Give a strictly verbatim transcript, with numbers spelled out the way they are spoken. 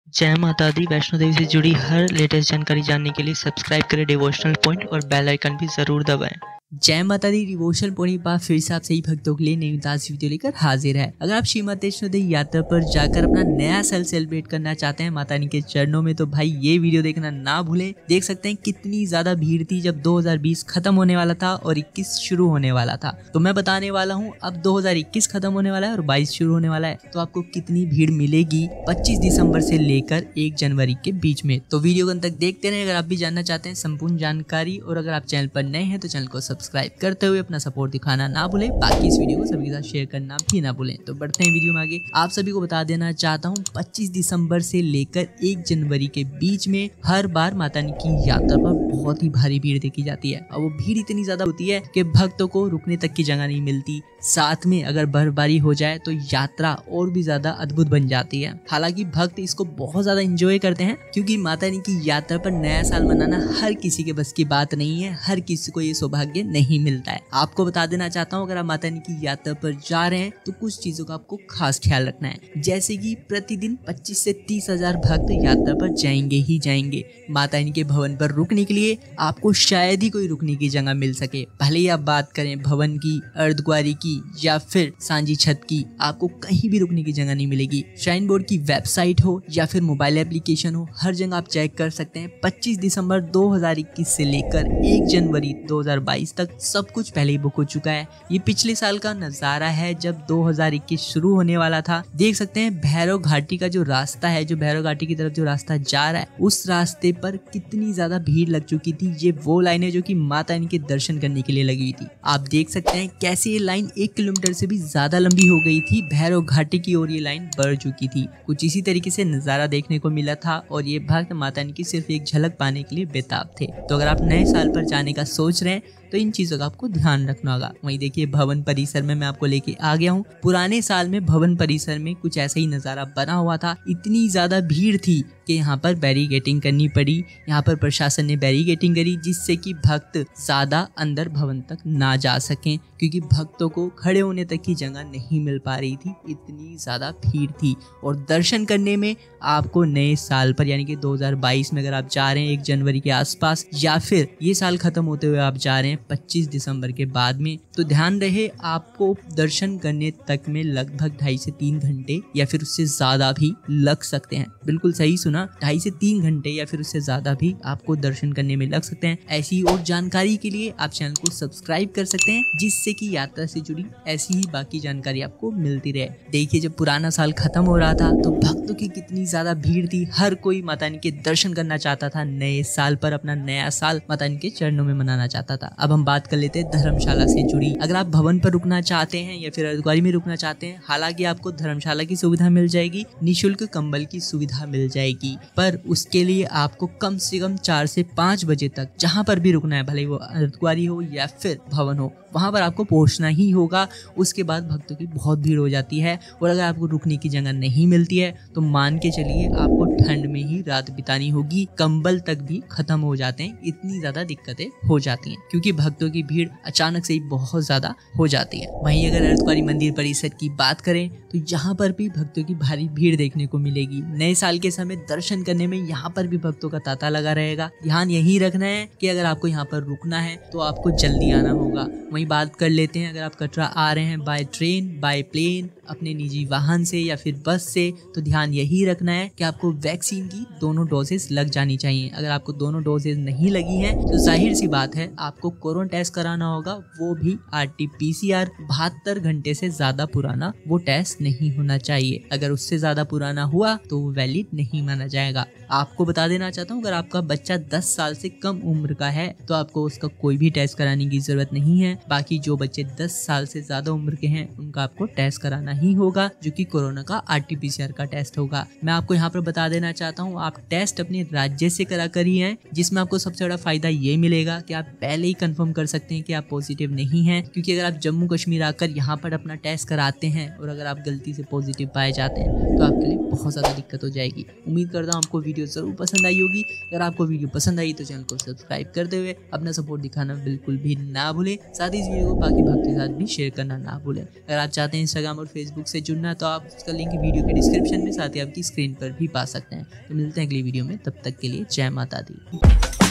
जय माता दी। वैष्णो देवी से जुड़ी हर लेटेस्ट जानकारी जानने के लिए सब्सक्राइब करें डिवोशनल पॉइंट और बेल आइकन भी ज़रूर दबाएं। जय माता दी। डिवोशनल पॉइंट पर फिर से आप सही भक्तों के लिए नई ताज़ी वीडियो लेकर हाजिर है। अगर आप श्रीमती वैष्णो देवी यात्रा पर जाकर अपना नया साल सेलिब्रेट करना चाहते हैं माता रानी के चरणों में, तो भाई ये वीडियो देखना ना भूलें। देख सकते हैं कितनी ज्यादा भीड़ थी जब दो हज़ार बीस खत्म होने वाला था और इक्कीस शुरू होने वाला था। तो मैं बताने वाला हूँ अब दो हज़ार इक्कीस खत्म होने वाला है और बाईस शुरू होने वाला है, तो आपको कितनी भीड़ मिलेगी पच्चीस दिसंबर से लेकर एक जनवरी के बीच में। तो वीडियो को अंत तक देखते रहे अगर आप भी जानना चाहते हैं संपूर्ण जानकारी। और अगर आप चैनल पर नए हैं तो चैनल को सब्सक्राइब करते हुए अपना सपोर्ट दिखाना ना भूलें। बाकी इस वीडियो को सभी के साथ शेयर करना भी ना भूलें। तो बढ़ते हैं वीडियो में आगे। आप सभी को बता देना चाहता हूँ पच्चीस दिसंबर से लेकर एक जनवरी के बीच में हर बार माता रानी की यात्रा पर बहुत ही भारी भीड़ देखी जाती है। और वो भीड़ इतनी ज्यादा होती है कि भक्तों को रुकने तक की जगह नहीं मिलती। साथ में अगर बर्फबारी हो जाए तो यात्रा और भी ज्यादा अद्भुत बन जाती है। हालांकि भक्त इसको बहुत ज्यादा एंजॉय करते हैं, क्योंकि माता रानी की यात्रा पर नया साल मनाना हर किसी के बस की बात नहीं है। हर किसी को ये सौभाग्य नहीं मिलता है। आपको बता देना चाहता हूँ अगर आप माता रानी की यात्रा पर जा रहे हैं तो कुछ चीजों का आपको खास ख्याल रखना है। जैसे कि प्रतिदिन पच्चीस से तीस हजार भक्त यात्रा पर जाएंगे ही जाएंगे। माता रानी के भवन पर रुकने के लिए आपको शायद ही कोई रुकने की जगह मिल सके। भले ही आप बात करें भवन की, अर्धकुंवारी की या फिर सांझी छत की, आपको कहीं भी रुकने की जगह नहीं मिलेगी। श्राइन बोर्ड की वेबसाइट हो या फिर मोबाइल एप्लीकेशन हो, हर जगह आप चेक कर सकते हैं। पच्चीस दिसंबर दो हज़ार इक्कीस से लेकर एक जनवरी दो हज़ार बाईस तक सब कुछ पहले ही बुक हो चुका है। ये पिछले साल का नजारा है जब दो हज़ार इक्कीस शुरू होने वाला था। देख सकते हैं भैरव घाटी का जो रास्ता है, जो भैरव घाटी की तरफ जो रास्ता जा रहा है, उस रास्ते पर कितनी ज्यादा भीड़ लग चुकी थी। ये वो लाइन है जो कि माता रानी के दर्शन करने के लिए लगी हुई थी। आप देख सकते हैं कैसे ये लाइन एक किलोमीटर से भी ज्यादा लंबी हो गई थी। भैरव घाटी की ओर ये लाइन बढ़ चुकी थी। कुछ इसी तरीके से नजारा देखने को मिला था और ये भक्त माता रानी की सिर्फ एक झलक पाने के लिए बेताब थे। तो अगर आप नए साल पर जाने का सोच रहे हैं तो इन चीजों का आपको ध्यान रखना होगा। वहीं देखिए भवन परिसर में मैं आपको लेके आ गया हूँ। पुराने साल में भवन परिसर में कुछ ऐसा ही नजारा बना हुआ था। इतनी ज्यादा भीड़ थी कि यहाँ पर बैरिकेटिंग करनी पड़ी। यहाँ पर प्रशासन ने बैरिकेटिंग करी जिससे कि भक्त ज्यादा अंदर भवन तक ना जा सकें, क्योंकि भक्तों को खड़े होने तक की जगह नहीं मिल पा रही थी। इतनी ज्यादा भीड़ थी। और दर्शन करने में आपको नए साल पर यानी कि दो हज़ार बाईस में अगर आप जा रहे हैं एक जनवरी के आसपास, या फिर ये साल खत्म होते हुए आप जा रहे हैं पच्चीस दिसंबर के बाद में, तो ध्यान रहे आपको दर्शन करने तक में लगभग ढाई से तीन घंटे या फिर उससे ज्यादा भी लग सकते हैं। बिल्कुल सही सुना, ढाई से तीन घंटे या फिर उससे ज्यादा भी आपको दर्शन करने में लग सकते हैं। ऐसी और जानकारी के लिए आप चैनल को सब्सक्राइब कर सकते हैं, जिससे कि यात्रा से जुड़ी ऐसी ही बाकी जानकारी आपको मिलती रहे। देखिए जब पुराना साल खत्म हो रहा था तो भक्तों की कितनी ज्यादा भीड़ थी। हर कोई माता रानी के दर्शन करना चाहता था। नए साल पर अपना नया साल माता रानी के चरणों में मनाना चाहता था। अब हम बात कर लेते हैं धर्मशाला से जुड़ी। अगर आप भवन पर रुकना चाहते हैं या फिर अर्धकुंवारी में रुकना चाहते हैं, हालांकि आपको धर्मशाला की सुविधा मिल जाएगी, निःशुल्क कंबल की सुविधा मिल जाएगी, पर उसके लिए आपको कम से कम चार से पाँच बजे तक जहां पर भी रुकना है, भले वो अर्धकुंवारी हो या फिर भवन हो, वहां पर आपको पहुंचना ही होगा। उसके बाद भक्तों की बहुत भीड़ हो जाती है और अगर आपको रुकने की जगह नहीं मिलती है तो मान के चलिए आपको ठंड में ही रात बितानी होगी। कंबल तक भी खत्म हो जाते हैं। इतनी ज्यादा दिक्कतें हो जाती हैं क्योंकि भक्तों की भीड़ अचानक से ही बहुत ज्यादा हो जाती है। वहीं अगर अर्धकुंवारी मंदिर परिसर की बात करें तो यहाँ पर भी भक्तों की भारी भीड़ देखने को मिलेगी। नए साल के समय दर्शन करने में यहाँ पर भी भक्तों का तांता लगा रहेगा। ध्यान यही रखना है कि अगर आपको यहाँ पर रुकना है तो आपको जल्दी आना होगा। वहीं बात कर लेते हैं अगर आप कटरा आ रहे हैं बाय ट्रेन, बाय प्लेन, अपने निजी वाहन से या फिर बस से, तो ध्यान यही रखना है कि आपको वैक्सीन की दोनों डोजेस लग जानी चाहिए। अगर आपको दोनों डोजेस नहीं लगी हैं तो जाहिर सी बात है आपको कोरोना टेस्ट कराना होगा, वो भी R T P C R. बहत्तर घंटे से ज्यादा पुराना वो टेस्ट नहीं होना चाहिए। अगर उससे ज्यादा पुराना हुआ तो वो वैलिड नहीं माना जाएगा। आपको बता देना चाहता हूँ अगर आपका बच्चा दस साल से कम उम्र का है तो आपको उसका कोई भी टेस्ट कराने की जरूरत नहीं है। बाकी जो बच्चे दस साल से ज्यादा उम्र के हैं उनका आपको टेस्ट कराना ही होगा, जो कि कोरोना का R T P C R का टेस्ट होगा। मैं आपको यहाँ पर बता देना चाहता हूँ आप टेस्ट अपने राज्य से करा कर ही हैं, जिसमें आपको सबसे बड़ा फायदा ये मिलेगा कि आप पहले ही कंफर्म कर सकते हैं कि आप पॉजिटिव नहीं हैं। क्योंकि अगर आप जम्मू कश्मीर आकर यहाँ पर अपना टेस्ट कराते हैं और अगर आप गलती से पॉजिटिव पाए जाते हैं तो आपके लिए बहुत ज्यादा दिक्कत हो जाएगी। उम्मीद करता हूँ आपको वीडियो जरूर पसंद आई होगी। अगर आपको वीडियो पसंद आई तो चैनल को सब्सक्राइब करते हुए अपना सपोर्ट दिखाना बिल्कुल भी ना भूलें। साथ ही ही इस वीडियो को बाकी भक्त के साथ भी शेयर करना ना भूलें। अगर आप चाहते हैं इंस्टाग्राम और फेसबुक से जुड़ना तो आप उसका लिंक वीडियो के डिस्क्रिप्शन में साथ ही आपकी स्क्रीन पर भी पा सकते हैं। तो मिलते हैं अगली वीडियो में, तब तक के लिए जय माता दी।